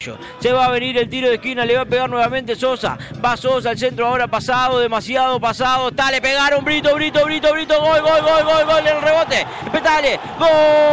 Se va a venir el tiro de esquina, le va a pegar nuevamente Sosa. Va Sosa al centro ahora, pasado, demasiado pasado. Está, le pegaron, Brito, gol, el rebote. Petale, gol.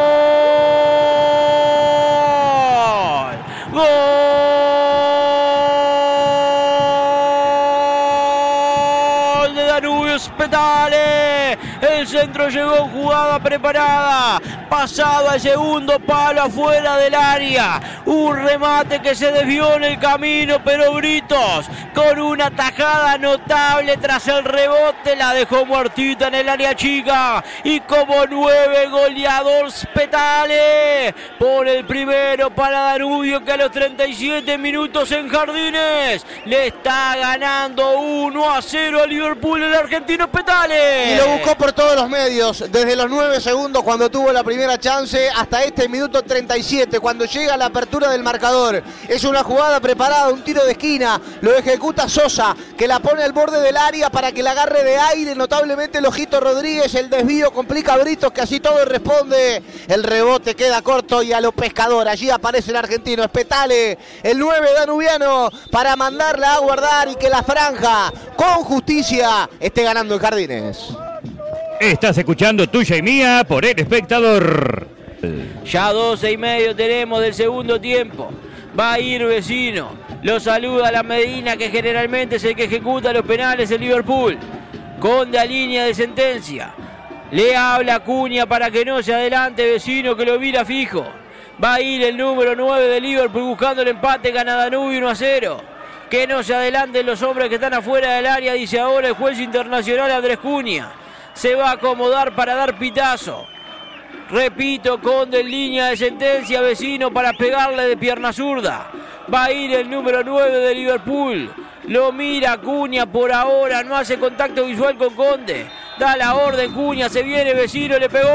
Gol de Danubio, Petale. El centro llegó en jugada preparada. Pasado al segundo palo afuera del área. Un remate que se desvió en el camino, pero Britos con una tajada notable tras el rebote la dejó muertita en el área chica. Y como 9, goleador Petale pone el primero para Danubio, que a los 37 minutos en Jardines le está ganando 1-0 a Liverpool el argentino Petale. Y lo buscó por todos los medios, desde los 9 segundos cuando tuvo la primera chance hasta este minuto 37 cuando llega la apertura del marcador. Es una jugada preparada, un tiro de esquina, lo ejecuta Sosa, que la pone al borde del área para que la agarre de aire notablemente el Ojito Rodríguez. El desvío complica a Britos, que así todo responde. El rebote queda corto y a lo pescador. Allí aparece el argentino, es Petale, el 9 danubiano, para mandarla a guardar y que la franja con justicia esté ganando en Jardines. Estás escuchando Tuya y Mía por El Espectador. Ya 12:30 tenemos del segundo tiempo. Va a ir Vecino. Lo saluda la Medina, que generalmente es el que ejecuta los penales en Liverpool. Conde a línea de sentencia. Le habla Acuña para que no se adelante Vecino, que lo mira fijo. Va a ir el número 9 de Liverpool buscando el empate. Gana Danubio 1-0. Que no se adelanten los hombres que están afuera del área, dice ahora el juez internacional Andrés Cunha. Se va a acomodar para dar pitazo. Repito, Conde en línea de sentencia, Vecino para pegarle de pierna zurda. Va a ir el número 9 de Liverpool. Lo mira Cunha por ahora, no hace contacto visual con Conde. Da la orden Cunha, se viene Vecino, le pegó.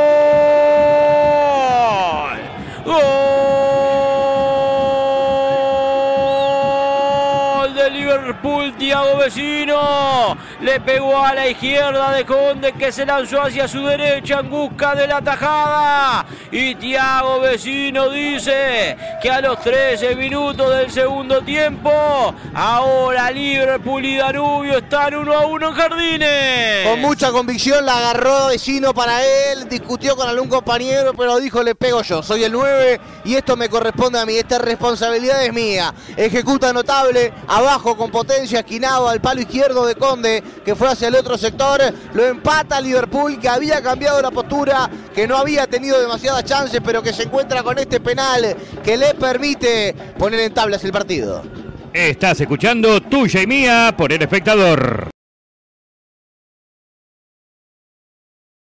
¡Gol de Liverpool! Thiago Vecino le pegó a la izquierda de Conde, que se lanzó hacia su derecha en busca de la tajada. Y Thiago Vecino dice que a los 13 minutos del segundo tiempo, ahora Liverpool y Danubio están 1-1 en Jardines. Con mucha convicción la agarró Vecino para él, discutió con algún compañero, pero dijo: le pego yo, soy el 9 y esto me corresponde a mí, esta responsabilidad es mía. Ejecuta notable, abajo con potencia, esquinado al palo izquierdo de Conde, que fue hacia el otro sector. Lo empata Liverpool, que había cambiado la postura, que no había tenido demasiadas chances, pero que se encuentra con este penal que le permite poner en tablas el partido. Estás escuchando Tuya y Mía por El Espectador.